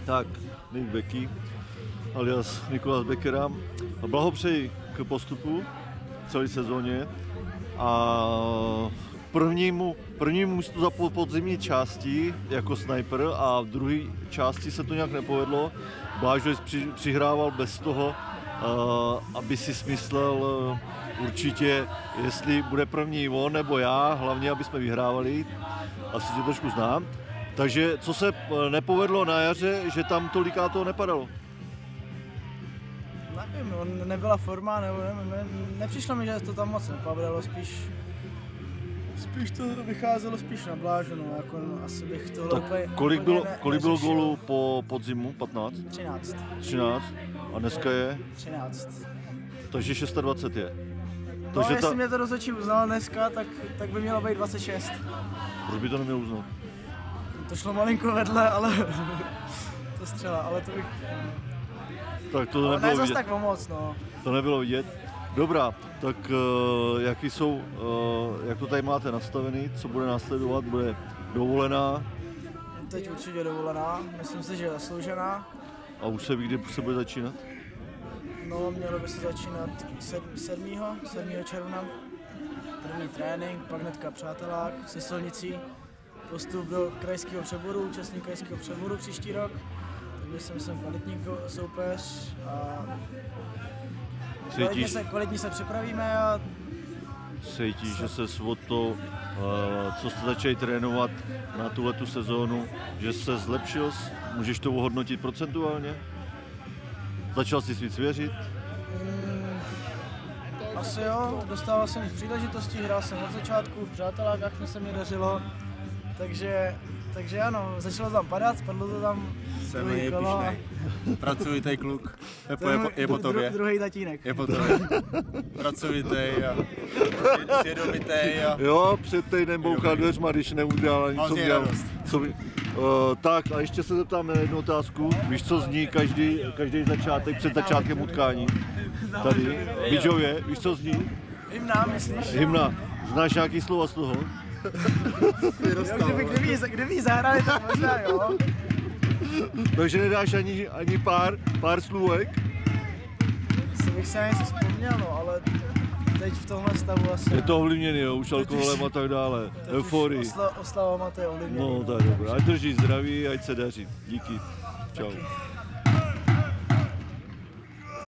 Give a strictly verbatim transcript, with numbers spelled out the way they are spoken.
Tak, Nick Becky, alias Nikolas Beckera. Blahopřeji k postupu v celé sezóně a prvnímu, prvnímu místu za podzimní části jako sniper a v druhé části se to nějak nepovedlo. Blážoj při, přihrával bez toho, uh, aby si smyslel uh, určitě, jestli bude první on nebo já, hlavně aby jsme vyhrávali, asi tě trošku znám. Takže co se nepovedlo na jaře, že tam toliká toho nepadalo? Nevím, no, nebyla forma, nebo nevím, ne, nepřišlo mi, že to tam moc nepadalo, spíš spíš to vycházelo spíš na Blážu, no, jako no, asi bych tohle tak úplně, kolik úplně bylo, ne, kolik bylo neřešil. gólů po podzimu? patnáct? třináct. třináct? A dneska je? třináct. Takže dvacet šest je. No, Takže jestli ta... mě to rozhodčí uznal dneska, tak, tak by mělo být dvacet šest. Proč by to neměl uznat? To šlo malinko vedle, ale to střela, ale to bych... Tak to Ale nebylo ne zas vidět. tak o moc, no. To nebylo vidět. Dobrá, tak uh, jaký jsou, uh, jak to tady máte nastavený, co bude následovat, bude dovolená Teď určitě dovolená, myslím si, že zasloužená. a už se ví, kdy se bude začínat? No, mělo by se začínat sedmého června. První trénink, pak hnedka přátelák se silnicí. Postup do krajského přeboru, účastník krajského přeboru příští rok. Takže jsem sem kvalitní soupeř a kvalitně se, kvalitně se připravíme a Cítíš, že se o to, uh, co jste začali trénovat na tuhletu sezónu, že se zlepšil, můžeš to ohodnotit procentuálně? Začal jsi víc věřit? mm, asi jo, dostával jsem jich příležitosti, hrál jsem od začátku, v přátelákách mi se mi dařilo, takže, takže ano, začalo tam padat, padlo to tam Jsem druhý je kolo. pišnej. Pracujitej kluk. Pepo To je po, je po dru- tobě. dru- druhý tatínek. Je po tobě. Pracujitej a svědomitej a... Jo, před týdnem bouchal dveřma, když neudělal ani Mám co z něj měl. radost. Co by, uh, tak a ještě se zeptám na jednu otázku. Víš, co zní každý, každý začátek před začátkem utkání? Tady, v Bížově, víš, co zní? Hymna, myslíš? Hymna. Znáš nějaký slova z toho? Jo, kdyby, kdyby, jí- kdyby jí zahrali, tak možná jo. Takže nedáš ani, ani pár, pár slůvek? Si bych se něco vzpomněl, no, ale teď v tomhle stavu asi Je to ovlivněný, jo, už alkoholem a tak dále. Euforii. Osla, oslavama to je ovlivněný. No, tak dobré. Ať drží zdraví, ať se daří. Díky. Čau. Taky.